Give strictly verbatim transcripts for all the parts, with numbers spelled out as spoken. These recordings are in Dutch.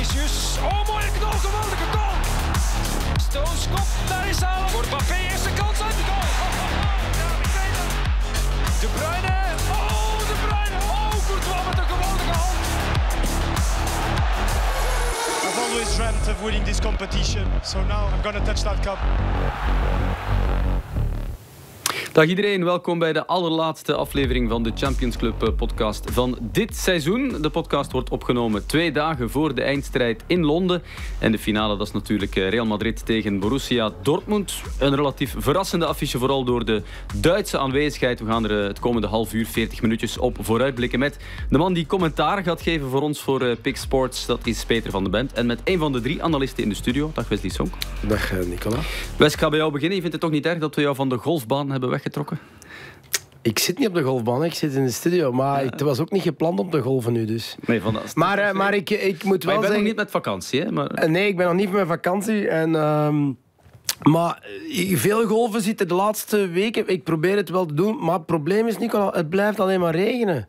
Vinicius. Oh, mooie knal, geweldige goal. Stones komt, daar is Haaland. Voor Mbappé, eerste kans uit de goal. Ja, ik weet het. De Bruyne. Oh, De Bruyne. Oh, Courtois met een geweldige hand. I've always dreamt of winning this competition, so now I'm gonna touch that cup. Dag iedereen, welkom bij de allerlaatste aflevering van de Champions Club podcast van dit seizoen. De podcast wordt opgenomen twee dagen voor de eindstrijd in Londen. En de finale, dat is natuurlijk Real Madrid tegen Borussia Dortmund. Een relatief verrassende affiche, vooral door de Duitse aanwezigheid. We gaan er het komende half uur, veertig minuutjes op vooruitblikken met de man die commentaar gaat geven voor ons voor uh, Pik Sports. Dat is Peter van de Bent. En met een van de drie analisten in de studio. Dag Wesley Sonk. Dag Nicola. Wes, ik ga bij jou beginnen. Je vindt het toch niet erg dat we jou van de golfbaan hebben weggetrokken? Ik zit niet op de golfbaan, ik zit in de studio. Maar het was ook niet gepland om te golven nu, dus. Nee, van dat maar, uh, maar ik, ik moet wel maar je bent zeggen... nog niet met vakantie, hè? Maar... Nee, ik ben nog niet met vakantie. En, um, maar veel golven zitten de laatste weken. Ik probeer het wel te doen. Maar het probleem is, Nicola, het blijft alleen maar regenen.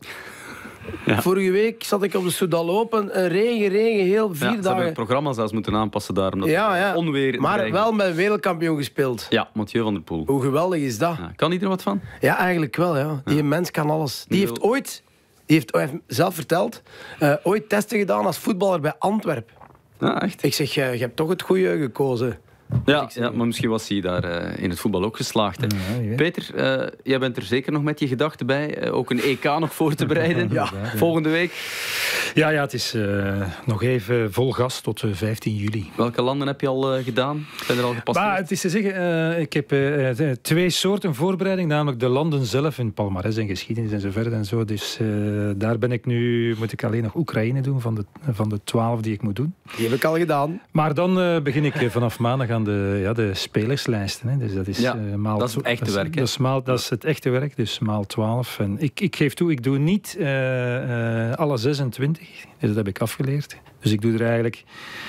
Ja. Vorige week zat ik op de Soudal Open. Regen, regen, heel vier ja, dagen. Ze hebben het programma zelfs moeten aanpassen daar. Omdat ja, ja. onweer maar dreigen. Wel met wereldkampioen gespeeld. Ja, Mathieu van der Poel. Hoe geweldig is dat? Ja, kan hij er wat van? Ja, eigenlijk wel. Ja. Die ja. mens kan alles. Die heeft ooit, die heeft, heeft zelf verteld, uh, ooit testen gedaan als voetballer bij Antwerpen. Ja, echt? Ik zeg, je, je hebt toch het goede gekozen. Ja, ja, maar misschien was hij daar uh, in het voetbal ook geslaagd. Hè. Ja, ja. Peter, uh, jij bent er zeker nog met je gedachten bij. Uh, ook een E K nog voor te bereiden. Ja. Volgende week. Ja, ja, het is uh, nog even vol gas tot uh, vijftien juli. Welke landen heb je al uh, gedaan? Zijn er al gepasseerd? Maar het is te zeggen, uh, ik heb uh, twee soorten voorbereiding. Namelijk de landen zelf in palmares en geschiedenis en zo verder en zo. Dus uh, daar ben ik nu, moet ik alleen nog Oekraïne doen van de, van de twaalf die ik moet doen. Die heb ik al gedaan. Maar dan uh, begin ik uh, vanaf maandag aan de, ja, de spelerslijsten. Hè. Dus dat is, ja, uh, maal dat is het echte dat, werk. Dat is, maal, dat is het echte werk, dus maal twaalf. En ik, ik geef toe, ik doe niet uh, uh, alle zesentwintig. Dus dat heb ik afgeleerd. Dus ik doe er eigenlijk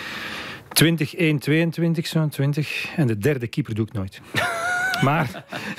twintig, één, tweeëntwintig, zo'n twintig. En de derde keeper doe ik nooit. Maar,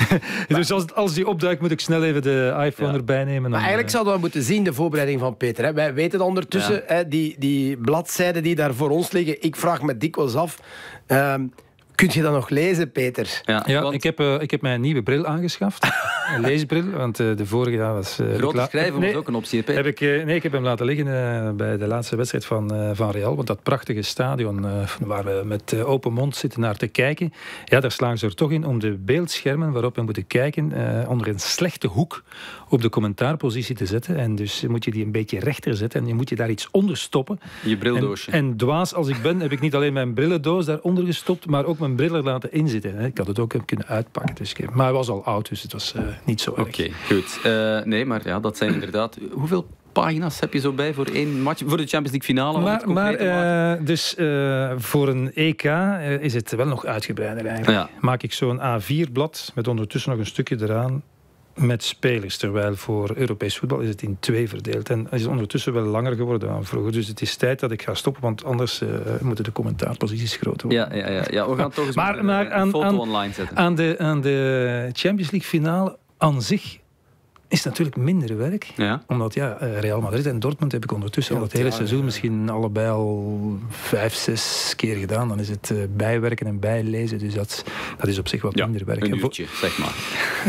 dus als, als die opduikt, moet ik snel even de iPhone ja. erbij nemen. Maar eigenlijk zouden we moeten zien, de voorbereiding van Peter. Hè. Wij weten ondertussen, ja. hè, die, die bladzijden die daar voor ons liggen. Ik vraag me dikwijls af... Um, Kunt je dat nog lezen, Peter? Ja, ja want... ik, heb, uh, ik heb mijn nieuwe bril aangeschaft. Een leesbril, want uh, de vorige ja, was... Uh, Grote la... schrijven nee, was ook een optie, Peter. Heb ik, uh, nee, ik heb hem laten liggen uh, bij de laatste wedstrijd van, uh, van Real. Want dat prachtige stadion uh, waar we met uh, open mond zitten naar te kijken. Ja, daar slagen ze er toch in om de beeldschermen waarop we moeten kijken uh, onder een slechte hoek op de commentaarpositie te zetten. En dus moet je die een beetje rechter zetten en je moet je daar iets onder stoppen. Je brildoosje. En, en dwaas als ik ben, heb ik niet alleen mijn brillendoos daaronder gestopt, maar ook mijn bril er laten inzitten. Ik had het ook kunnen uitpakken. Dus ik, maar hij was al oud, dus het was uh, niet zo erg. Oké, okay, goed. Uh, nee, maar ja, dat zijn inderdaad... Hoeveel pagina's heb je zo bij voor één match? Voor de Champions League finale? Maar, maar uh, dus uh, voor een E K uh, is het wel nog uitgebreider eigenlijk. Ja. Maak ik zo'n A vier blad met ondertussen nog een stukje eraan met spelers, terwijl voor Europees voetbal is het in twee verdeeld. En het is ondertussen wel langer geworden dan vroeger. Dus het is tijd dat ik ga stoppen, want anders uh, moeten de commentaarposities groter worden. Ja, ja, ja, ja. We gaan toch eens maar, een, maar een aan, foto aan, online zetten. Aan de, aan de Champions League finale aan zich is natuurlijk minder werk. Ja. Omdat ja, Real Madrid en Dortmund heb ik ondertussen ja, al het hele ja, seizoen ja. misschien allebei al vijf, zes keer gedaan. Dan is het uh, bijwerken en bijlezen. Dus dat, dat is op zich wat ja, minder werk. Een uurtje, zeg maar.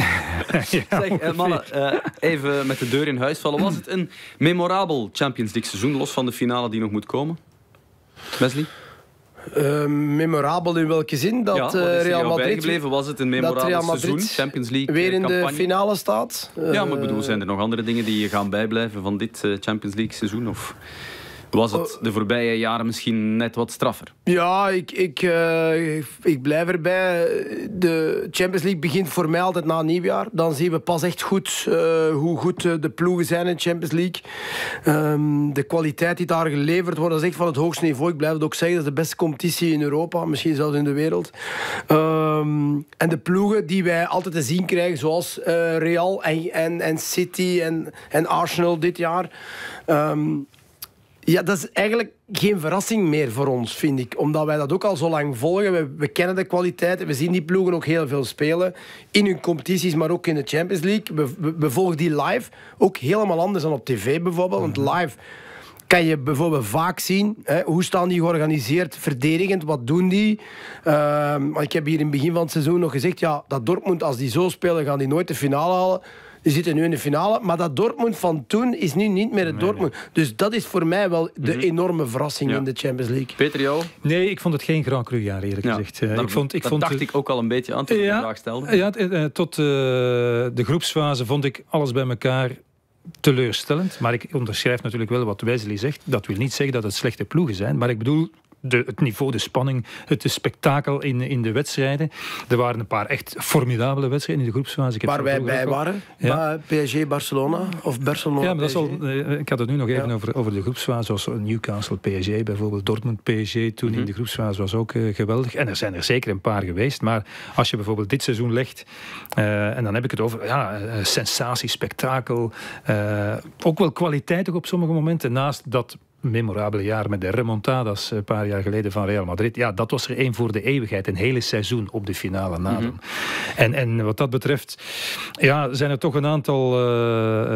ja, zeg, uh, mannen, uh, even met de deur in huis vallen. Was het een memorabel Champions League seizoen, los van de finale die nog moet komen? Wesley? Uh, memorabel in welke zin? Dat ja, uh, Real Madrid bijgebleven? Was het een memorabel seizoen? Champions League weer in campagne? de finale staat? Uh, ja, maar ik bedoel, zijn er nog andere dingen die je gaan bijblijven van dit uh, Champions League seizoen? Of was het de voorbije jaren misschien net wat straffer? Ja, ik, ik, uh, ik blijf erbij. De Champions League begint voor mij altijd na nieuwjaar. Dan zien we pas echt goed uh, hoe goed de ploegen zijn in de Champions League. Um, de kwaliteit die daar geleverd wordt, dat is echt van het hoogste niveau. Ik blijf het ook zeggen, dat is de beste competitie in Europa, misschien zelfs in de wereld. Um, en de ploegen die wij altijd te zien krijgen, zoals uh, Real en, en, en City en, en Arsenal dit jaar... Um, Ja, dat is eigenlijk geen verrassing meer voor ons, vind ik. Omdat wij dat ook al zo lang volgen. We, we kennen de kwaliteit. We zien die ploegen ook heel veel spelen. In hun competities, maar ook in de Champions League. We, we, we volgen die live. Ook helemaal anders dan op tv bijvoorbeeld. Want live kan je bijvoorbeeld vaak zien, hè, hoe staan die georganiseerd verdedigend, wat doen die? Uh, ik heb hier in het begin van het seizoen nog gezegd, ja, dat Dortmund, als die zo spelen, gaan die nooit de finale halen. Die zitten nu in de finale, maar dat Dortmund van toen is nu niet meer het nee, Dortmund. Nee. Dus dat is voor mij wel de mm-hmm. enorme verrassing ja. in de Champions League. Peter, jou? Nee, ik vond het geen Grand Cru jaar, eerlijk ja, gezegd. Dat, ik vond, ik dat vond dacht het, ik ook al een beetje aan toen ik ja, de vraag stelde. Ja, tot uh, de groepsfase vond ik alles bij elkaar teleurstellend. Maar ik onderschrijf natuurlijk wel wat Wesley zegt. Dat wil niet zeggen dat het slechte ploegen zijn, maar ik bedoel... De, het niveau, de spanning, het spektakel in, in de wedstrijden. Er waren een paar echt formidabele wedstrijden in de groepsfase. Ik heb waar wij bij waren? Ja. P S G Barcelona of Barcelona? Ja, maar dat is al, ik had het nu nog even ja. over, over de groepsfase. Zoals Newcastle P S G bijvoorbeeld. Dortmund P S G toen mm-hmm. in de groepsfase was ook uh, geweldig. En er zijn er zeker een paar geweest. Maar als je bijvoorbeeld dit seizoen legt, uh, en dan heb ik het over ja, uh, sensatie, spektakel. Uh, ook wel kwaliteit op sommige momenten. Naast dat memorabele jaar met de remontadas een paar jaar geleden van Real Madrid. Ja, dat was er één voor de eeuwigheid. Een hele seizoen op de finale na. Mm-hmm. En, en wat dat betreft ja, zijn er toch een aantal uh,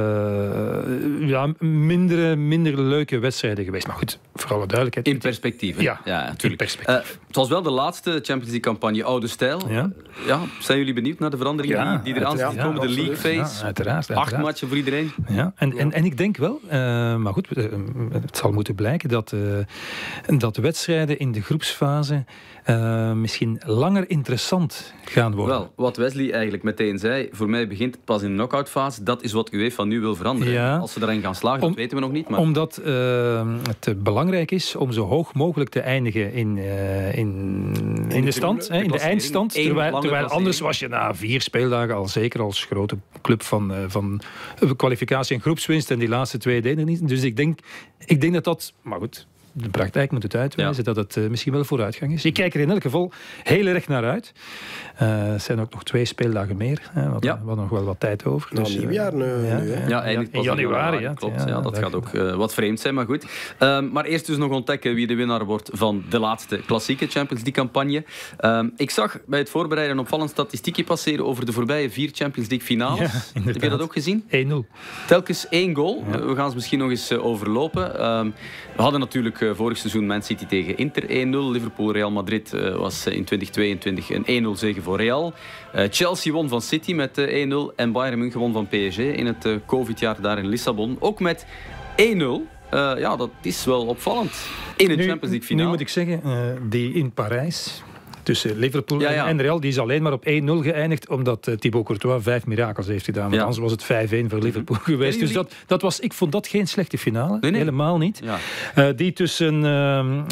uh, ja, minder, minder leuke wedstrijden geweest. Maar goed, voor alle duidelijkheid. In perspectief. Ja, ja, natuurlijk. In perspectief. Uh, het was wel de laatste Champions League campagne oude stijl. Ja. Ja, zijn jullie benieuwd naar de veranderingen ja, die, die eraan zitten ja, komen? Ja, de League phase. Ja, uiteraard, uiteraard. Acht matchen voor iedereen. Ja, en, ja. En, en ik denk wel, uh, maar goed, uh, het zal moeten blijken dat, uh, dat wedstrijden in de groepsfase uh, misschien langer interessant gaan worden. Wel, wat Wesley eigenlijk meteen zei, voor mij begint het pas in de knock-outfase. Dat is wat UEFA nu wil veranderen. Ja. Als ze daarin gaan slagen, om, dat weten we nog niet. Maar... Omdat uh, het belangrijk is om zo hoog mogelijk te eindigen in, uh, in, in de stand, de, hè, in de eindstand. Terwijl, terwijl anders was je na vier speeldagen al zeker als grote club van, uh, van kwalificatie en groepswinst en die laatste twee deden niet. Dus ik denk, ik denk dat dat... Maar goed, de praktijk moet het uitwijzen ja. dat het uh, misschien wel vooruitgang is. Ik kijk er in elk geval heel erg naar uit. Uh, er zijn ook nog twee speeldagen meer. Hè, wat, ja. wat nog wel wat tijd over. Nou, dus, nieuwjaar nu. Ja, nu, hè? ja eigenlijk in januari. Ja, klopt. Ja, ja, dat gaat ook uh, wat vreemd zijn, maar goed. Uh, maar eerst dus nog ontdekken wie de winnaar wordt van de laatste klassieke Champions League campagne. Uh, ik zag bij het voorbereiden een opvallend statistiekje passeren over de voorbije vier Champions League finales. Ja, heb je dat ook gezien? één nul. Telkens één goal. Ja. We gaan ze misschien nog eens uh, overlopen. Uh, we hadden natuurlijk uh, vorig seizoen Man City tegen Inter één nul. Liverpool-Real Madrid uh, was uh, in twintig tweeëntwintig een één nul zege voor Real. Uh, Chelsea won van City met uh, één nul. En Bayern München won van P S G in het uh, COVID-jaar daar in Lissabon. Ook met één nul. Uh, ja, dat is wel opvallend. In een nu, Champions League finale. Nu moet ik zeggen, uh, die in Parijs... tussen Liverpool ja, ja. en Real, die is alleen maar op één nul geëindigd, omdat uh, Thibaut Courtois vijf mirakels heeft gedaan. Want ja. anders was het vijf één voor Liverpool mm-hmm. geweest. Dus dat, dat was, ik vond dat geen slechte finale. Nee, nee. Helemaal niet. Ja. Uh, die tussen uh,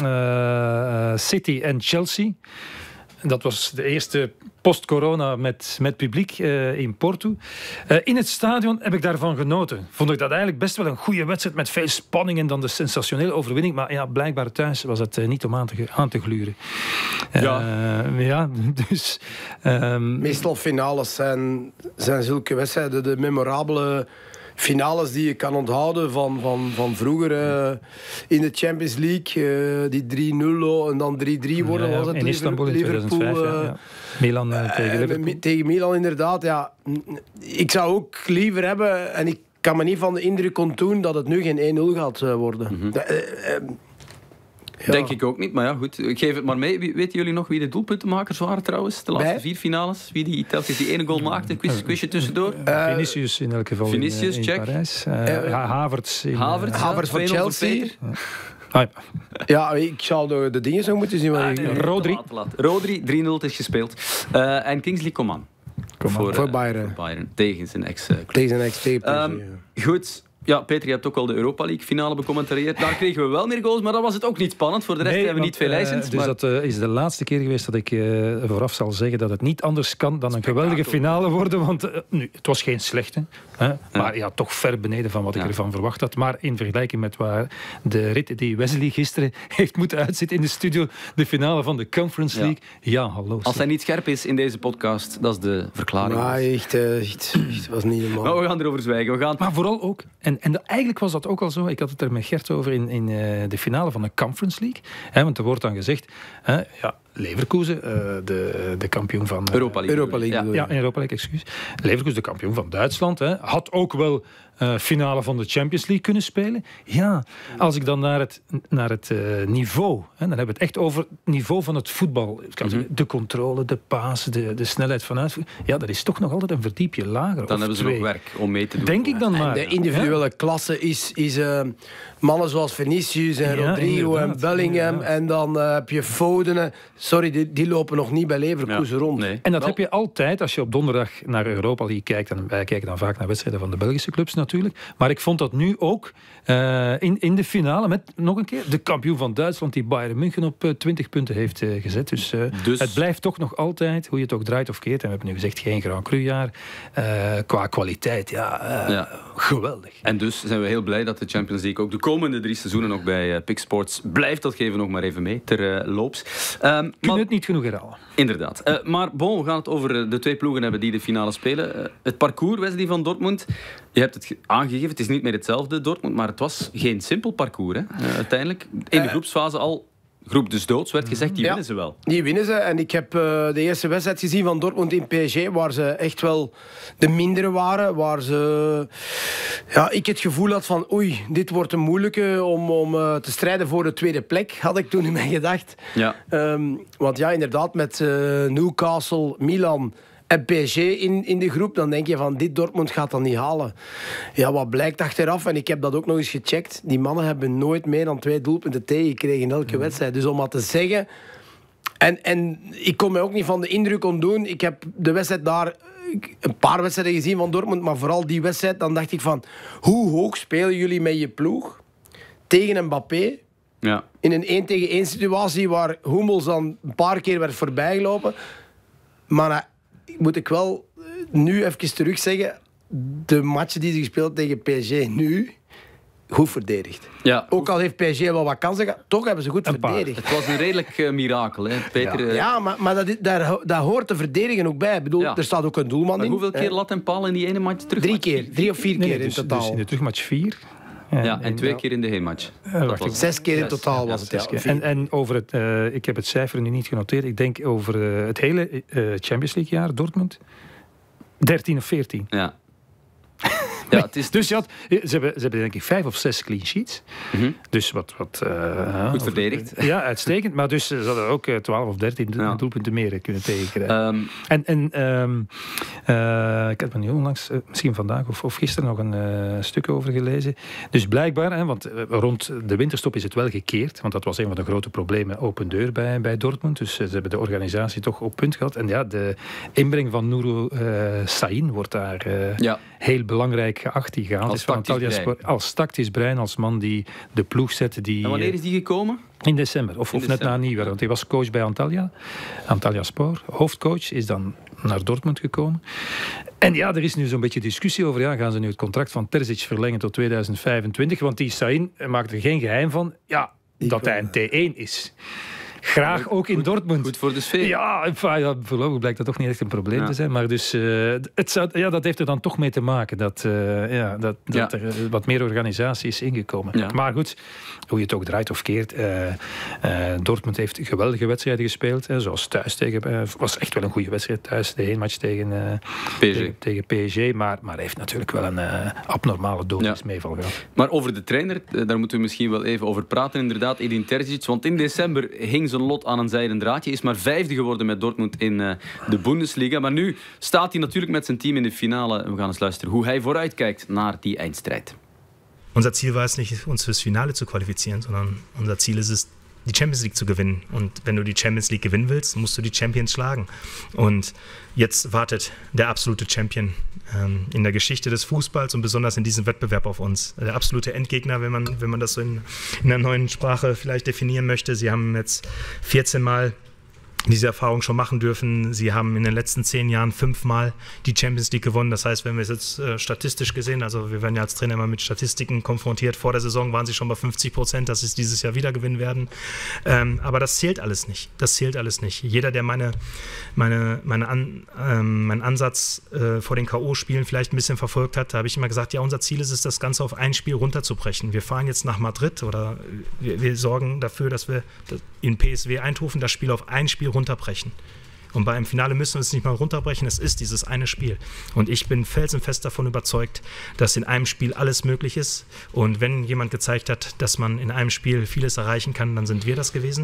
uh, City en Chelsea. Dat was de eerste post-corona met, met publiek uh, in Porto. Uh, in het stadion heb ik daarvan genoten. Vond ik dat eigenlijk best wel een goede wedstrijd met veel spanning en dan de sensationele overwinning. Maar ja, blijkbaar thuis was het uh, niet om aan te, aan te gluren. Uh, ja. ja, dus... Um, Meestal finales zijn, zijn zulke wedstrijden de memorabele... finales die je kan onthouden van, van, van vroeger uh, in de Champions League. Uh, die drie nul en dan drie drie worden. Ja, was het in Istanbul in Liverpool, tweeduizend vijf. Ja, ja. Milan uh, tegen Liverpool. Uh, tegen Milan inderdaad, ja. Ik zou ook liever hebben, en ik kan me niet van de indruk ontdoen dat het nu geen één nul gaat uh, worden. Mm-hmm. Uh, uh, Ja. Denk ik ook niet, maar ja, goed. Ik geef het maar mee. Weten jullie nog wie de doelpuntenmakers waren trouwens? De laatste Bij? vier finales? Wie die telkens die ene goal maakte? Quiz, quizje tussendoor? Uh, Vinicius in elk geval Vinicius, in, in check. Parijs. Uh, uh, Havertz. In, Havertz, uh, Havertz voor Chelsea. Ah, ja, ik zou de, de dingen zo moeten zien. Ah, nee, nee, Rodri. Te laat, te laat. Rodri, drie nul, het is gespeeld. Uh, en Kingsley Coman. Coman. Voor, voor, uh, Bayern. voor Bayern. Tegen zijn ex-club. Tegen zijn ex-club. Um, goed. Ja, Peter, je hebt ook al de Europa League finale becommentarieerd. Daar kregen we wel meer goals, maar dat was het ook niet spannend. Voor de rest nee, hebben we niet veel lijstens. Uh, dus maar... dat uh, is de laatste keer geweest dat ik uh, vooraf zal zeggen dat het niet anders kan dan een geweldige finale worden. Want uh, nu, het was geen slechte, hè, ja. maar ja, toch ver beneden van wat ik ja. ervan verwacht had. Maar in vergelijking met waar de rit die Wesley gisteren heeft moeten uitzitten in de studio, de finale van de Conference League. Ja, ja hallo. Als hij niet scherp is in deze podcast, dat is de verklaring. Maar echt, uh, echt, echt was niet normaal. Maar we gaan erover zwijgen. We gaan... Maar vooral ook... En En, en eigenlijk was dat ook al zo. Ik had het er met Gert over in, in uh, de finale van de Conference League. Hè, want er wordt dan gezegd, hè, ja, Leverkusen, uh, de, de kampioen van... Uh, Europa League. Europa League. Ja, ja, in Europa League, excuus. Leverkusen, de kampioen van Duitsland, hè, had ook wel uh, finale van de Champions League kunnen spelen. Ja, als ik dan naar het, naar het uh, niveau, hè, dan hebben we het echt over het niveau van het voetbal. Ik kan mm-hmm. zeggen, de controle, de paas, de, de snelheid van uitvoering. Ja, dat is toch nog altijd een verdiepje lager. Dan hebben ze twee. nog werk om mee te doen. Denk ik dan maar. En de individuele ja? klasse is, is uh, mannen zoals Vinicius en ja, Rodrigo en Bellingham. Ja. En dan uh, heb je Foden. Sorry, die, die lopen nog niet bij Leverkusen ja. rond. Nee. En dat Wel. heb je altijd als je op donderdag naar Europa League kijkt. En wij kijken dan vaak naar wedstrijden van de Belgische clubs natuurlijk. Maar ik vond dat nu ook uh, in, in de finale met nog een keer de kampioen van Duitsland die Bayern München op uh, twintig punten heeft uh, gezet. Dus, uh, dus het blijft toch nog altijd, hoe je het ook draait of keert. En we hebben nu gezegd geen Grand Cru jaar. Uh, qua kwaliteit, ja, uh, ja, geweldig. En dus zijn we heel blij dat de Champions League ook de komende drie seizoenen nog bij uh, P I K Sports blijft. Dat geven we nog maar even mee ter uh, loops. Um, Kunnen het niet genoeg herhalen. Inderdaad. Uh, maar bon, we gaan het over de twee ploegen hebben die de finale spelen. Uh, het parcours, Wesley van Dortmund. Je hebt het aangegeven, het is niet meer hetzelfde Dortmund, maar het was geen simpel parcours. Hè? Uh, uiteindelijk, in de groepsfase al, groep dus doods, werd gezegd, die ja, winnen ze wel. Die winnen ze. En ik heb uh, de eerste wedstrijd gezien van Dortmund in P S G, waar ze echt wel de mindere waren. Waar ze, ja, ik het gevoel had van, oei, dit wordt een moeilijke om, om uh, te strijden voor de tweede plek, had ik toen in mijn gedacht. Ja. Um, want ja, inderdaad, met uh, Newcastle, Milan en P S G in, in de groep, dan denk je van, dit Dortmund gaat dat niet halen. Ja, wat blijkt achteraf, en ik heb dat ook nog eens gecheckt, die mannen hebben nooit meer dan twee doelpunten tegengekregen in elke mm. wedstrijd. Dus om dat te zeggen... En, en ik kon mij ook niet van de indruk ontdoen. Ik heb de wedstrijd daar... een paar wedstrijden gezien van Dortmund, maar vooral die wedstrijd, dan dacht ik van, hoe hoog spelen jullie met je ploeg tegen Mbappé? Ja. In een één tegen één situatie waar Hummels dan een paar keer werd voorbijgelopen. Maar... Nou, moet ik wel nu even terug zeggen, de matchen die ze gespeeld tegen P S G nu, goed verdedigd. Ja, ook al heeft P S G wel wat kansen gehad, toch hebben ze goed een verdedigd. Paar. Het was een redelijk uh, mirakel, hè, Peter. Ja, ja maar, maar dat, daar, daar hoort te verdedigen ook bij. Ik bedoel, ja. Er staat ook een doelman maar in. Hoeveel keer lat en paal in die ene match terug? Drie keer, drie of vier nee, keer nee, dus, in totaal. Dus in de terugmatch vier. Ja, ja, en twee keer in de heenmatch. Uh, Zes keer in totaal was het. Ja. En, en over het, uh, ik heb het cijfer nu niet genoteerd. Ik denk over uh, het hele uh, Champions League jaar, Dortmund. dertien of veertien. Ja. Ja, het is... Dus ja, ze, hebben, ze hebben denk ik vijf of zes clean sheets. Mm-hmm. Dus wat... wat uh, Goed verdedigd. Of, ja, uitstekend. Maar dus ze hadden ook twaalf of dertien ja. doelpunten meer kunnen tegenkrijgen. Um, en en um, uh, ik heb er nu onlangs, uh, misschien vandaag of, of gisteren nog een uh, stuk over gelezen. Dus blijkbaar, hè, want uh, rond de winterstop is het wel gekeerd. Want dat was een van de grote problemen, open deur bij, bij Dortmund. Dus uh, ze hebben de organisatie toch op punt gehad. En ja, de inbreng van Nouro uh, Sahin wordt daar uh, ja. heel belangrijk geacht. Die gehaald is van Antalya Sport als tactisch brein, als man die de ploeg zet. Die, en wanneer is die gekomen? In december, of, in of december. Net na nieuwjaar. Want hij was coach bij Antalya. Antalya Sport, hoofdcoach, is dan naar Dortmund gekomen. En ja, er is nu zo'n beetje discussie over, ja, gaan ze nu het contract van Terzic verlengen tot tweeduizend vijfentwintig? Want die Sahin maakt er geen geheim van, ja, dat hij een T één is. Graag ook in goed, Dortmund. Goed voor de sfeer. Ja, ja, voorlopig blijkt dat toch niet echt een probleem ja. te zijn. Maar dus, uh, het zou, ja, dat heeft er dan toch mee te maken. Dat, uh, ja, dat, ja. dat er uh, wat meer organisatie is ingekomen. Ja. Maar goed, hoe je het ook draait of keert. Uh, uh, Dortmund heeft geweldige wedstrijden gespeeld. Hè, zoals thuis tegen... Uh, was echt wel een goede wedstrijd thuis. De heenmatch tegen, uh, P S G. Tegen, tegen P S G. Maar, maar heeft natuurlijk wel een uh, abnormale dosingsmeeval ja. gehad. Maar over de trainer, daar moeten we misschien wel even over praten. Inderdaad, Edin Terzic. Want in december ging zijn lot aan een zijden draadje. Is maar vijfde geworden met Dortmund in uh, de Bundesliga. Maar nu staat hij natuurlijk met zijn team in de finale. We gaan eens luisteren hoe hij vooruitkijkt naar die eindstrijd. Unser Ziel war es nicht, uns fürs Finale zu qualifizieren, sondern unser Ziel ist es, die Champions League zu gewinnen. Und wenn du die Champions League gewinnen willst, musst du die Champions schlagen. Und jetzt wartet der absolute Champion ähm, in der Geschichte des Fußballs und besonders in diesem Wettbewerb auf uns. Der absolute Endgegner, wenn man, wenn man das so in, in einer neuen Sprache vielleicht definieren möchte. Sie haben jetzt vierzehn Mal diese Erfahrung schon machen dürfen. Sie haben in den letzten zehn Jahren fünfmal die Champions League gewonnen. Das heißt, wenn wir es jetzt äh, statistisch gesehen, also wir werden ja als Trainer immer mit Statistiken konfrontiert. Vor der Saison waren sie schon bei fünfzig Prozent, dass sie es dieses Jahr wieder gewinnen werden. Ähm, aber das zählt alles nicht. Das zählt alles nicht. Jeder, der meine, meine, meine An, ähm, meinen Ansatz äh, vor den K O-Spielen vielleicht ein bisschen verfolgt hat, da habe ich immer gesagt, ja, unser Ziel ist es, das Ganze auf ein Spiel runterzubrechen. Wir fahren jetzt nach Madrid oder wir, wir sorgen dafür, dass wir in P S V Eindhoven das Spiel auf ein Spiel runterbrechen. Und bei einem Finale müssen wir es nicht mal runterbrechen, es ist dieses eine Spiel. Und ich bin felsenfest davon überzeugt, dass in einem Spiel alles möglich ist. Und wenn jemand gezeigt hat, dass man in einem Spiel vieles erreichen kann, dan sind wir das gewesen.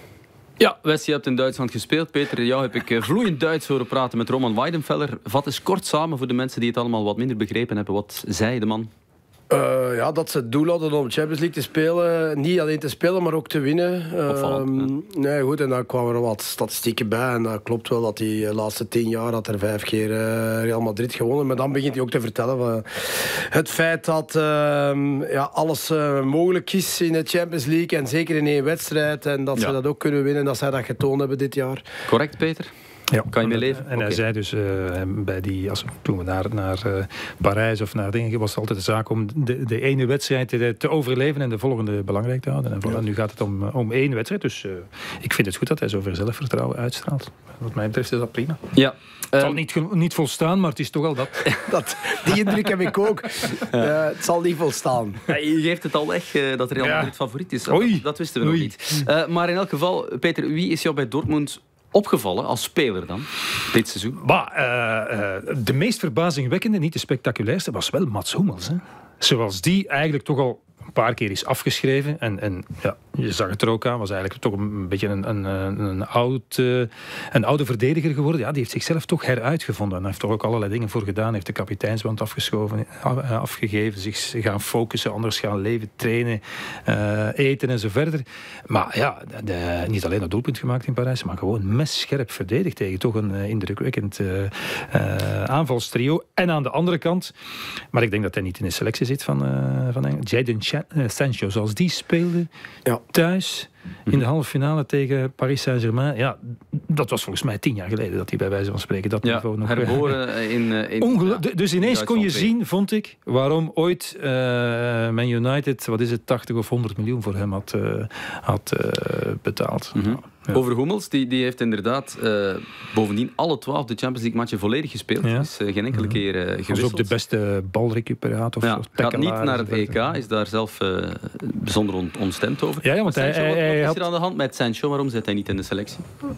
Ja, Wes, je hebt in Duitsland gespeeld. Peter, jou heb ik vloeiend Duits horen praten met Roman Weidenfeller. Vat eens kort samen voor de mensen die het allemaal wat minder begrepen hebben. Wat zei de man? Uh, ja, dat ze het doel hadden om Champions League te spelen. Niet alleen te spelen, maar ook te winnen. Uh, nee, goed, en dan kwamen er wat statistieken bij. En dat klopt wel dat hij de laatste tien jaar had er vijf keer uh, Real Madrid gewonnen. Maar dan begint hij ook te vertellen van het feit dat uh, ja, alles uh, mogelijk is in de Champions League. En zeker in één wedstrijd. En dat ja. ze dat ook kunnen winnen. Dat zij dat getoond hebben dit jaar. Correct, Peter? Ja, kan je mee leven? En hij okay. zei dus uh, bij die, als, toen we naar, naar uh, Parijs of naar dingen, was het altijd de zaak om de, de ene wedstrijd te, te overleven en de volgende belangrijk te houden. En voilà, ja. nu gaat het om, om één wedstrijd. Dus uh, ik vind het goed dat hij zoveel zelfvertrouwen uitstraalt. Wat mij betreft is dat prima. Ja. Het zal niet, niet volstaan, maar het is toch al dat. dat die indruk heb ik ook. Uh, het zal niet volstaan. Ja, je geeft het al weg uh, dat Real Madrid ja. favoriet is. Dat, dat wisten we Oei. nog niet. Uh, maar in elk geval, Peter, wie is jou bij Dortmund opgevallen als speler dan, dit seizoen? Bah, uh, uh, de meest verbazingwekkende, niet de spectaculairste, was wel Mats Hummels. Hè. Zoals die eigenlijk toch al een paar keer is afgeschreven. En, en ja, je zag het er ook aan, was eigenlijk toch een beetje een, een, een, oud, uh, een oude verdediger geworden. Ja, die heeft zichzelf toch heruitgevonden. En hij heeft er ook allerlei dingen voor gedaan. Hij heeft de kapiteinsband afgeschoven, afgegeven, zich gaan focussen, anders gaan leven, trainen, uh, eten en zo verder. Maar ja, de, niet alleen dat doelpunt gemaakt in Parijs, maar gewoon messcherp verdedigd tegen toch een uh, indrukwekkend uh, uh, aanvalstrio. En aan de andere kant, maar ik denk dat hij niet in de selectie zit van, uh, van Engeland, Jadon Sancho, zoals die speelde ja. thuis in de halve finale tegen Paris Saint-Germain. Ja, dat was volgens mij tien jaar geleden dat hij bij wijze van spreken dat ja, niveau nog... herboren in... in Ongel- ja, dus ineens kon je zien, vond ik, waarom ooit uh, Man United, wat is het, tachtig of honderd miljoen voor hem had, uh, had uh, betaald. Mm-hmm. Ja. Over Hummels, die, die heeft inderdaad uh, bovendien alle twaalf de Champions League matchen volledig gespeeld. Ja. Is uh, geen enkele ja. keer uh, gewisseld. Dat is ook de beste balrecuperator. Ja, gaat niet naar het E K, is daar zelf uh, bijzonder on- ontstemd over. Ja, ja, want Sancho, hij, wat, hij, wat is had... er aan de hand met Sancho? Waarom zit hij niet in de selectie?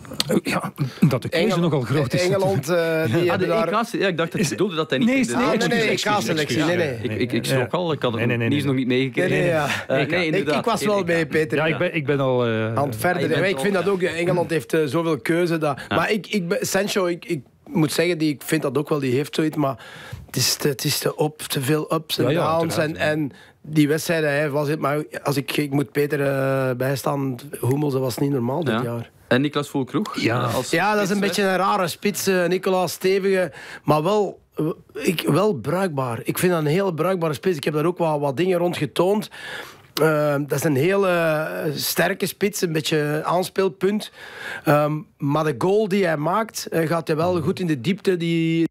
Ja, dat de keuze nogal groot is. Engeland, uh, die ah, de daar... E K, ja, ik dacht dat hij bedoelde dat hij niet nee, in de nee, selectie nee, nee, E K-selectie. Nee, nee. Ik, ik, ik schrok al, ik had het nee, nee, nee, nieuws nee. nog niet meegekregen. Nee, nee, ja. uh, nee, ik, ik was wel bij Peter. Ja, ik ben, ik ben al... Uh, aan het verder. Ja, ik vind dat ook, Engeland heeft uh, zoveel keuze. Dat, ja. Maar ik, ik, Sancho, ik, ik moet zeggen, die, ik vind dat ook wel, die heeft zoiets, maar het is te, het is te, op, te veel ups en ja, ja, downs. En, en die wedstrijden, hij was het, maar als ik, ik moet Peter uh, bijstaan, Hummels, dat was niet normaal dit ja. jaar. En Niklas Füllkrug? Ja, als ja dat is een beetje een rare spits, uh, Nicolas Stevige, maar wel, ik, wel bruikbaar. Ik vind dat een heel bruikbare spits. Ik heb daar ook wat, wat dingen rond getoond. Uh, dat is een hele uh, sterke spits, een beetje aanspeelpunt. Um, maar de goal die hij maakt, uh, gaat hij wel goed in de diepte. Die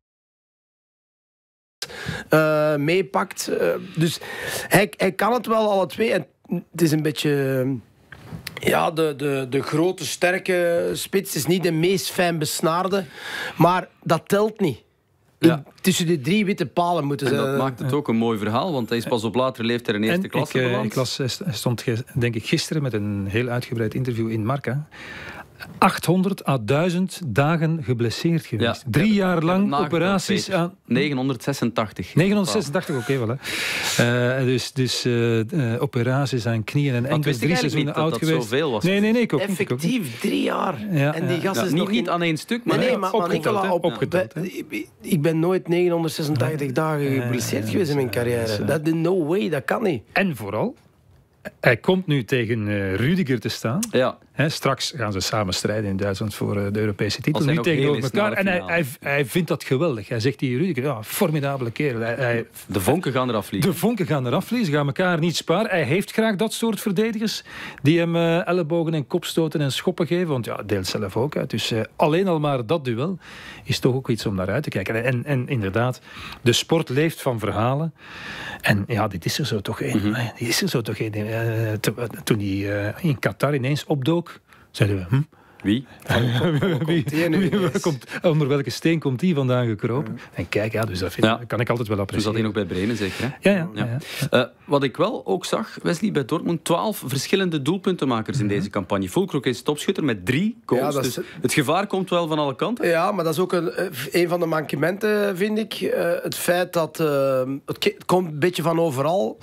uh, meepakt. Uh, dus hij, hij kan het wel, alle twee. En het is een beetje... Uh, ja, de, de, de grote, sterke spits. Het is niet de meest fijn besnaarde. Maar dat telt niet. Ja. Tussen die drie witte palen moeten ze... En dat maakt het ook een mooi verhaal, want hij is pas op latere leeftijd een eerste klasse ik, beland. Ik las, stond denk ik gisteren met een heel uitgebreid interview in Marca. achthonderd à duizend dagen geblesseerd geweest. Ja. Drie jaar lang operaties aan... negenhonderdzesentachtig. negenhonderdzesentachtig, oké, okay, voilà. Uh, dus dus uh, uh, operaties aan knieën en enkels. Drie seizoenen oud dat geweest. Dat zoveel was. Nee, nee, nee, ik ook niet. Effectief, drie jaar. Ja, en die gast ja, is niet, nog niet aan één stuk, maar, nee, nee, ja, maar, opgeteld. maar op, opgeteld be, ik ben nooit negenhonderdzesentachtig dagen geblesseerd geweest in mijn carrière. Dat is no way, dat kan niet. En vooral... hij komt nu tegen uh, Rudiger te staan. Ja. He, straks gaan ze samen strijden in Duitsland voor uh, de Europese titel. Nu tegenover elkaar. En hij, hij, hij vindt dat geweldig. Hij zegt die Rudiger, ja, formidabele kerel. Hij, hij, de vonken gaan eraf vliegen. De vonken gaan eraf vliegen. Ze gaan elkaar niet sparen. Hij heeft graag dat soort verdedigers die hem uh, ellebogen en kopstoten en schoppen geven. Want ja, deelt zelf ook uit. Dus uh, alleen al maar dat duel is toch ook iets om naar uit te kijken. En, en inderdaad, de sport leeft van verhalen. En ja, dit is er zo toch één. Mm-hmm. Dit is er zo toch één. Uh, toen hij uh, in Qatar ineens opdook, zeiden we, hm? Wie? wie, wie, wie komt, onder welke steen komt die vandaan gekropen? Ja. En kijk, ja, dus dat vind, ja. kan ik altijd wel appreciëren. Toen zat hij nog bij Bremen, zeker, hè? Ja, ja. ja. ja. ja. Uh, wat ik wel ook zag, Wesley, bij Dortmund, twaalf verschillende doelpuntenmakers in mm-hmm. deze campagne. Füllkrug is topschutter met drie goals. Ja, dus is... het gevaar komt wel van alle kanten. Ja, maar dat is ook een, een van de mankementen, vind ik. Uh, het feit dat... Uh, het komt een beetje van overal.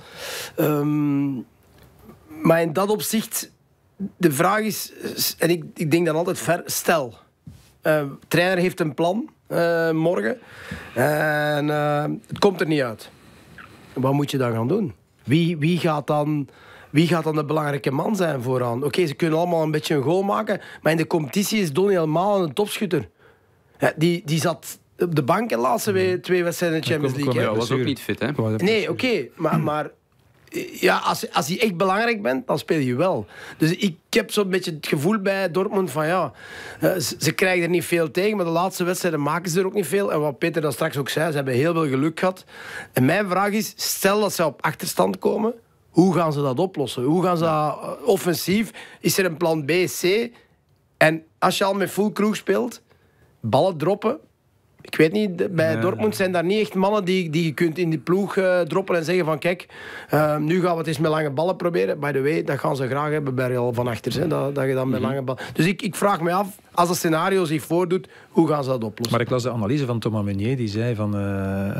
Um, maar in dat opzicht... De vraag is, en ik, ik denk dan altijd ver, stel, uh, trainer heeft een plan uh, morgen en uh, het komt er niet uit. Wat moet je dan gaan doen? Wie, wie, gaat, dan, wie gaat dan de belangrijke man zijn vooraan? Oké, okay, ze kunnen allemaal een beetje een goal maken, maar in de competitie is Donny helemaal een topschutter. Ja, die, die zat op de bank de laatste twee, twee wedstrijden in de Champions League. Ja, was ook niet fit, hè? Nee, oké, okay, maar... maar ja, als, als je echt belangrijk bent, dan speel je wel. Dus ik heb zo'n beetje het gevoel bij Dortmund van ja, ze, ze krijgen er niet veel tegen, maar de laatste wedstrijden maken ze er ook niet veel. En wat Peter dan straks ook zei, ze hebben heel veel geluk gehad. En mijn vraag is, stel dat ze op achterstand komen, hoe gaan ze dat oplossen? Hoe gaan ze dat uh, offensief? Is er een plan B, C? En als je al met Füllkrug speelt, ballen droppen. Ik weet niet, bij nee, Dortmund zijn daar niet echt mannen die, die je kunt in die ploeg uh, droppen en zeggen van kijk, uh, nu gaan we het eens met lange ballen proberen. By the way, dat gaan ze graag hebben bij Real van achter, hè, dat, dat je dan met mm-hmm. lange ballen... Dus ik, ik vraag me af, als dat scenario zich voordoet, hoe gaan ze dat oplossen? Maar ik las de analyse van Thomas Meunier, die zei van uh, uh,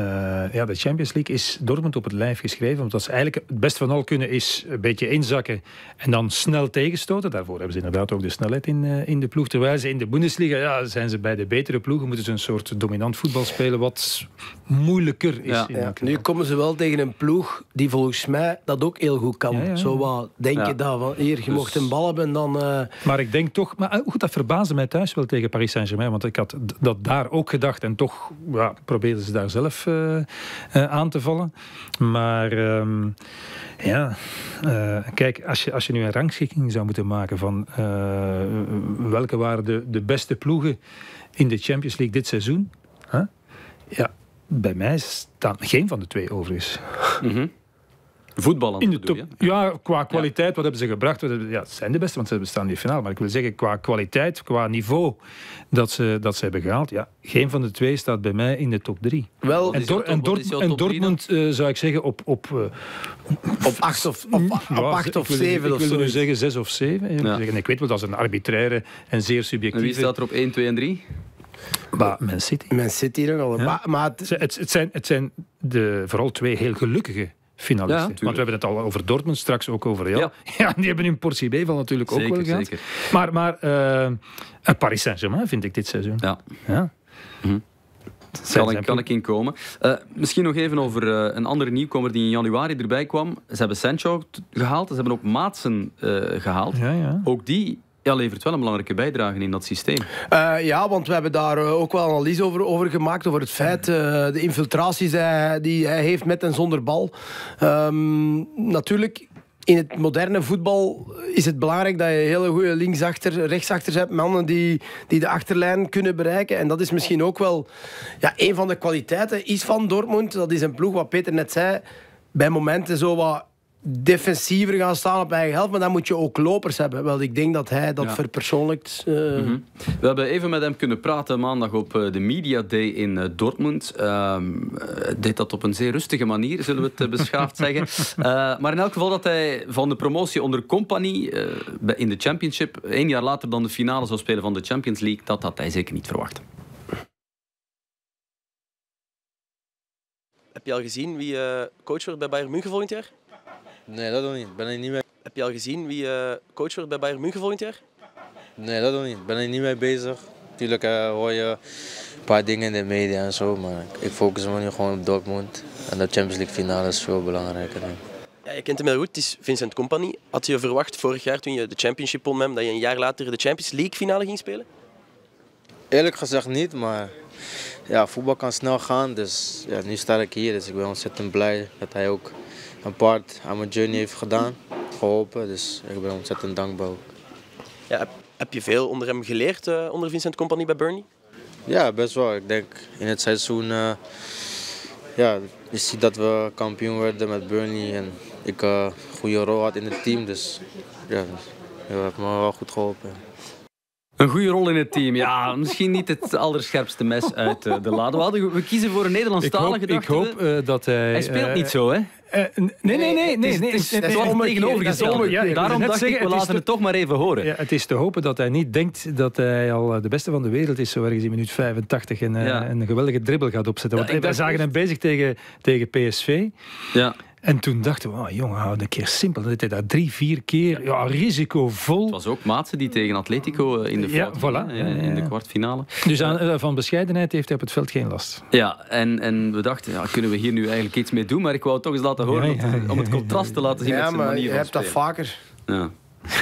ja, de Champions League is Dortmund op het lijf geschreven, omdat ze eigenlijk het best van al kunnen is een beetje inzakken en dan snel tegenstoten. Daarvoor hebben ze inderdaad ook de snelheid in, uh, in de ploeg. Terwijl ze in de Bundesliga, ja, zijn ze bij de betere ploegen, moeten ze een soort dominant voetbal spelen, wat moeilijker is. Ja, ja. Nu komen ze wel tegen een ploeg die volgens mij dat ook heel goed kan. Ja, ja. Zo wat denken ja. dat van hier, je dus... mocht een bal hebben en dan... Uh... Maar ik denk toch, maar goed, dat verbaasde mij thuis wel tegen Paris Saint-Germain, want ik had dat daar ook gedacht en toch ja, probeerden ze daar zelf uh, uh, aan te vallen. Maar um, ja, uh, kijk, als je, als je nu een rangschikking zou moeten maken van uh, welke waren de, de beste ploegen in de Champions League dit seizoen, huh? Ja, bij mij staan geen van de twee overigens. Mm-hmm. Voetballen in de top, ja, qua kwaliteit, ja. Wat hebben ze gebracht? Wat hebben, ja, het zijn de beste, want ze staan in de finale. Maar ik wil zeggen, qua kwaliteit, qua niveau dat ze, dat ze hebben gehaald, ja, geen van de twee staat bij mij in de top drie. Wel, en, Dor- en, Dort- en Dortmund uh, zou ik zeggen op... Op, uh, op acht of, op, op ja, acht of zeven. Ik wil nu zeggen zes of zeven. Ja. Zeggen, ik weet wel, dat is een arbitraire en zeer subjectieve... En wie staat er op één, twee en drie? Bah, Man City. Man City nogal. Ja. Maar, maar het... Het, het, zijn, het zijn de, vooral twee heel gelukkige finalisten. Ja, want we hebben het al over Dortmund, straks ook over Real. Ja, ja die hebben hun portie B van natuurlijk zeker, ook wel gehad. Zeker. Maar, maar uh, Paris Saint-Germain vind ik dit seizoen. Ja. ja. Mm-hmm. Kan ik, kan ik inkomen. Uh, misschien nog even over uh, een andere nieuwkomer die in januari erbij kwam. Ze hebben Sancho gehaald. Ze hebben ook Maatsen uh, gehaald. Ja, ja. Ook die... Ja, levert wel een belangrijke bijdrage in dat systeem. Uh, ja, want we hebben daar uh, ook wel een analyse over, over gemaakt. Over het feit, uh, de infiltraties die hij, die hij heeft met en zonder bal. Um, natuurlijk, in het moderne voetbal is het belangrijk dat je hele goede linksachter, rechtsachters hebt. Mannen die, die de achterlijn kunnen bereiken. En dat is misschien ook wel ja, een van de kwaliteiten is van Dortmund. Dat is een ploeg, wat Peter net zei, bij momenten zo wat defensiever gaan staan op eigen helft, maar dan moet je ook lopers hebben. Wel, ik denk dat hij dat ja. verpersoonlijkt. Uh... Mm-hmm. We hebben even met hem kunnen praten maandag op uh, de Media Day in uh, Dortmund. Uh, deed dat op een zeer rustige manier, zullen we het uh, beschaafd zeggen. Uh, maar in elk geval dat hij van de promotie onder Company uh, in de Championship één jaar later dan de finale zou spelen van de Champions League, dat had hij zeker niet verwacht. Heb je al gezien wie uh, coach wordt bij Bayern München volgend jaar? Nee, dat nog niet. Ben ik niet mee. Heb je al gezien wie uh, coach wordt bij Bayern München volgend jaar? Nee, dat nog niet. Ben ik niet mee bezig. Natuurlijk uh, hoor je een paar dingen in de media en zo, maar ik focus me nu gewoon op Dortmund. En de Champions League finale is veel belangrijker. Ja, je kent hem heel goed, het is Vincent Kompany. Had je verwacht vorig jaar toen je de championship won met hem, dat je een jaar later de Champions League finale ging spelen? Eerlijk gezegd niet, maar ja, voetbal kan snel gaan. Dus ja, nu sta ik hier, dus ik ben ontzettend blij dat hij ook een part aan mijn journey heeft gedaan, geholpen. Dus ik ben ontzettend dankbaar ook. Ja, heb, heb je veel onder hem geleerd, uh, onder Vincent Kompany bij Burnley? Ja, best wel. Ik denk in het seizoen, uh, ja, je ziet dat we kampioen werden met Burnley en ik uh, een goede rol had in het team. Dus ja, dat heeft me wel goed geholpen. Een goede rol in het team. Ja, misschien niet het allerscherpste mes uit de lade. We, hadden, we kiezen voor een Nederlandstalige. Ik hoop, ik hoop uh, dat hij... Hij speelt uh, niet zo, hè? Uh, nee, nee, nee. nee, nee, nee. Het is, het is, het is tegenovergesteld. Ja, daarom dacht zeggen, ik, we laten het, het toch maar even horen. Ja, het is te hopen dat hij niet denkt dat hij al de beste van de wereld is, zo ergens in minuut vijfentachtig en ja. uh, een geweldige dribbel gaat opzetten. Want ja, wij zagen hem bezig tegen, tegen P S V. Ja. En toen dachten we, oh, jongen, hou een keer simpel. Dan deed hij dat drie, vier keer, ja, risicovol. Het was ook Maatsen die tegen Atletico in de, ja, voilà. in, in de kwartfinale. Dus aan, van bescheidenheid heeft hij op het veld geen last. Ja, en, en we dachten, ja, kunnen we hier nu eigenlijk iets mee doen? Maar ik wou het toch eens laten horen, ja, ja, ja, om het contrast te laten zien ja, met zijn manier van van spelen. Ja, maar je hebt dat vaker. Ja.